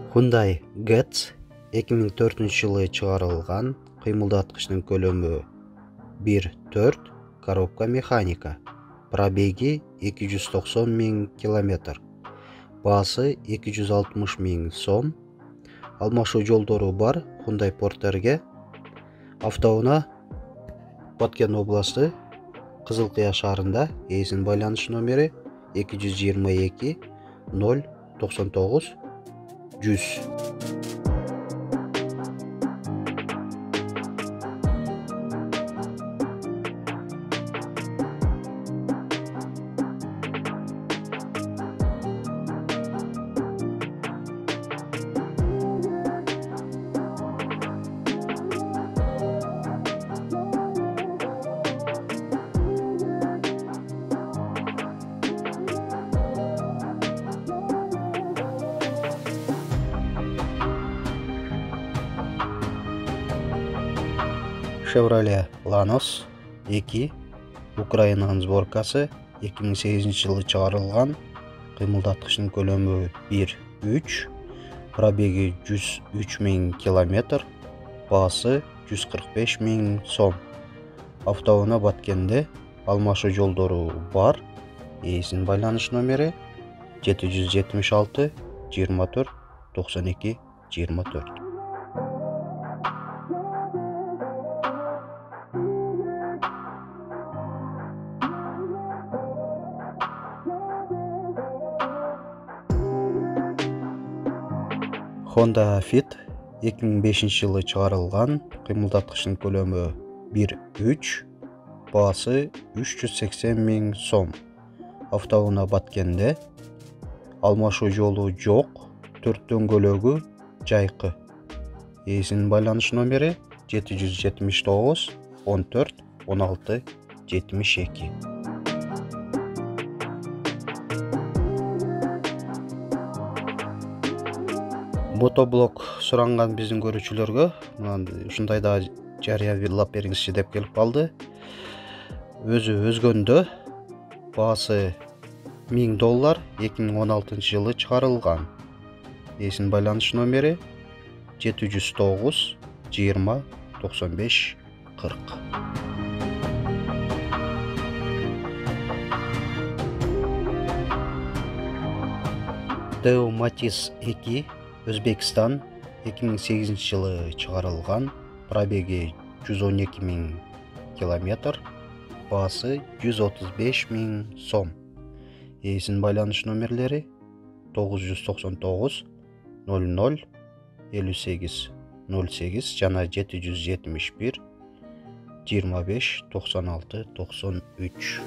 Hyundai Getz 2004-жылы чыгарылган, кыймылдаткычтын көлөмү 1.4, коробка механика, пробеги 290 000 км, баасы 260 000 сом. Алмашуу жолдору бар Hyundai Porter'ге. Автоунаа Баткен областы Кызылкыя шаарында. Ээсинин байланыш номери 222 099 100. Chevrolet Lanos 2, Украинанын сборкасы, 2008-жылы чыгарылган, кыймылдаткычтын көлөмү 1.3, пробеги 103 000 км, баасы 145 000 сом. Автоунаа Баткенде. Алмашуу жолдору бар. Ээсинин байланыш номери 776 24 92 24. Honda Fit 2005-жылы чыгарылган, кыймылдаткычтын көлөмү 1.3, баасы 380 000 сом. Автоунаа Баткенде. Алмашуу жолу жок, 4 дөңгөлөгү жайкы. Ээсинин байланыш номери 779 14 16 72. Мотоблок суранган биздин көрүүчүлөргө ушундай да жарыялап бериңизчи деп келип калды. Өзү өзгөндө, баасы $1000, 2016-жылы чыгарылган. Ээсинин байланыш номери 709 20 95 40. Deo Matiz 2, Өзбекстан, 2008-жылы чыгарылган, пробеги 112 000 км, баасы 135 000 сом. Ээсинин байланыш номерлери 999 00 58 08 жана 771 25 96 93.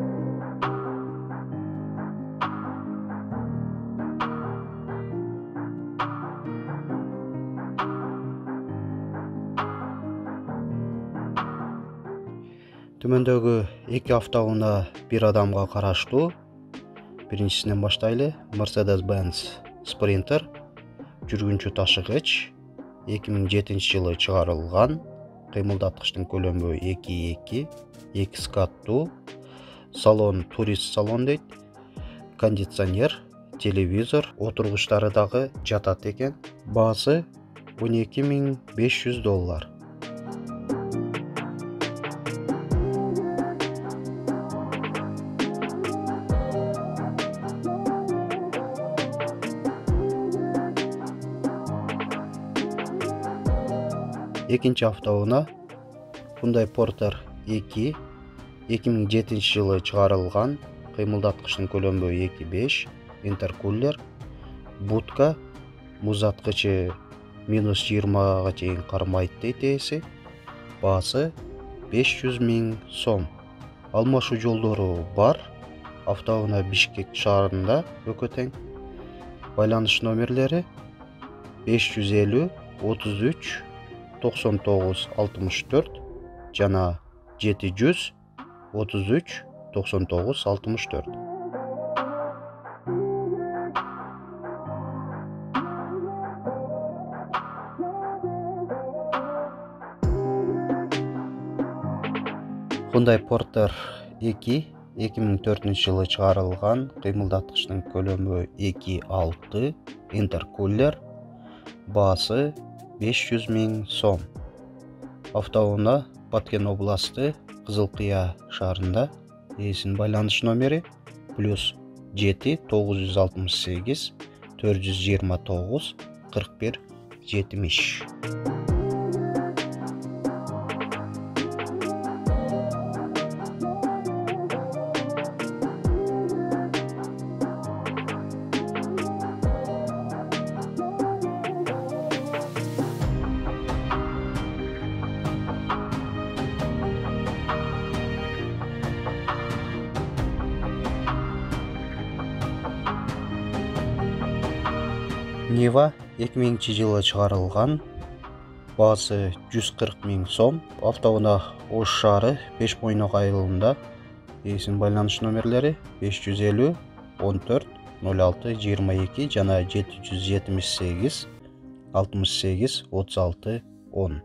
Төмөндөгү эки автоунаа бир адамга караштуу. Биринчисинен баштайлы. Mercedes-Benz Sprinter, жүргүнчү ташыгыч, 2007-жылы чыгарылган, кыймылдаткычтын көлөмү 2.2, 2 скаттуу, салон турист салон дейт, кондиционер, телевизор, отургучтары дагы жатат экен. Баасы $12 500. Экинчи автоунаа Hyundai Porter 2, 2007-жылы чыгарылган, кыймылдаткычтын көлөмү 2.5, интеркулер, будка, музаткычы -20га чейин кармайт дейт ээси. Баасы 500 000 сом. Алмашуу жолдору бар. Автоунаа Бишкек шаарында өкө тең. Байланыш номерлери 550 33 99 64 жана 700 33 99 64. Hyundai Porter 2, 2004-жылы чыгарылган, кыймылдаткычтын көлөмү 2.6, интеркулер, Baası 500 000 сом. Автоуна Баткен областы Кызылкыя шаарында. Ээсинин байланыш номери +7 968 429 41 70. Нива 2000-жылы чыгарылган. Баасы 140 000 сом. Автоунаа Ош шаары Бешмойнок айылында. Ээсинин байланыш номерлери 550 14 06 22 жана 778 68 36 10.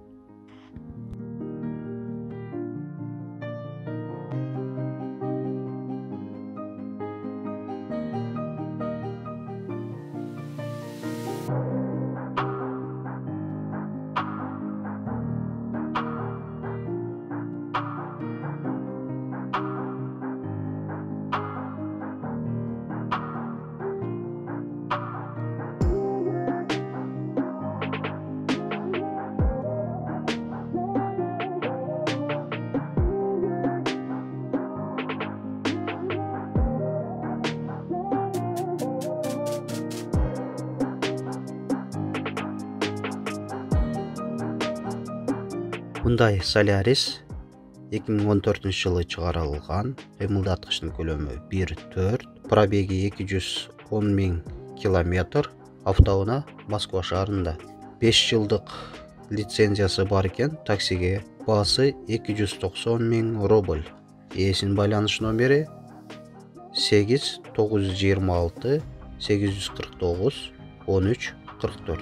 Hyundai Solaris 2014-жылы чыгарылган. Кыймылдаткычтын көлөмү 1.4, пробеги 210 000 километр. Автоунаа Москва шаарында. 5 жылдык лицензиясы бар экен таксиге. Баасы 290 000 рубль. Ээсинин байланыш номери 8 926 849 13 44.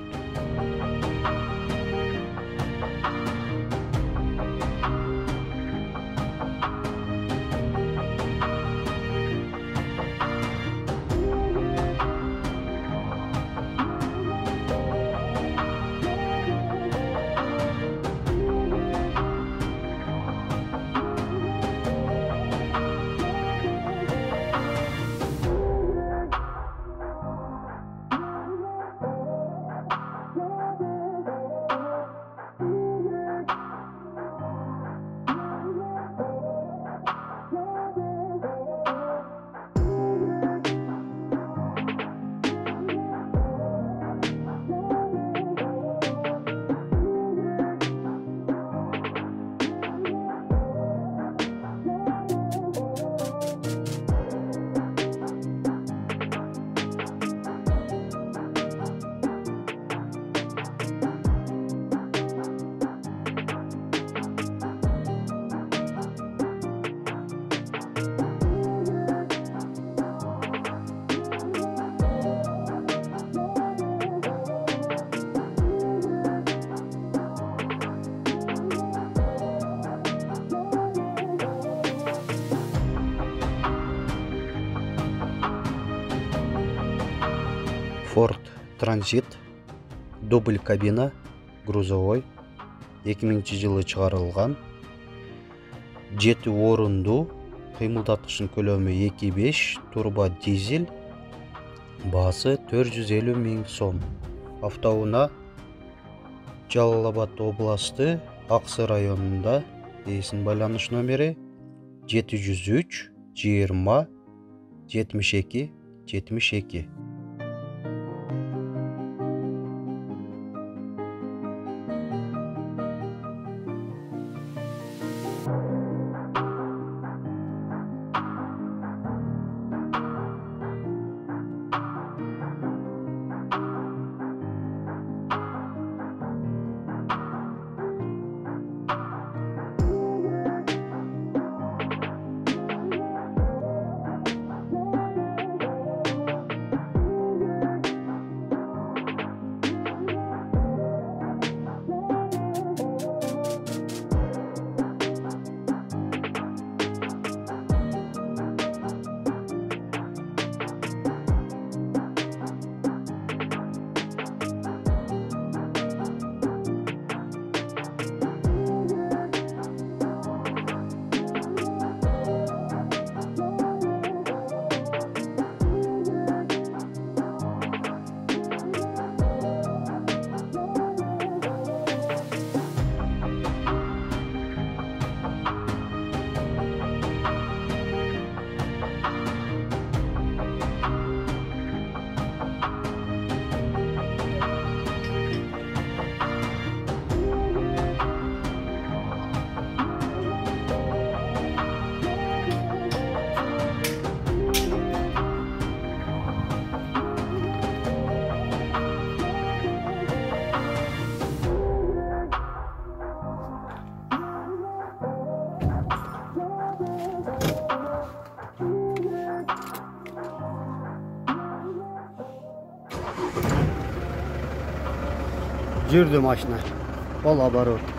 Ford Transit дубль кабина грузовой 2000-жылы чыгарылган. 7 орунду, кыймылдаткычтын көлөмү 2.5, турбо дизель. Баасы 450 000 сом. Автоунаа Жалал Абад областы Аксы районунда. Ээсинин байланыш номери 703 20 72 72. жүрдү машина. Ол оборот.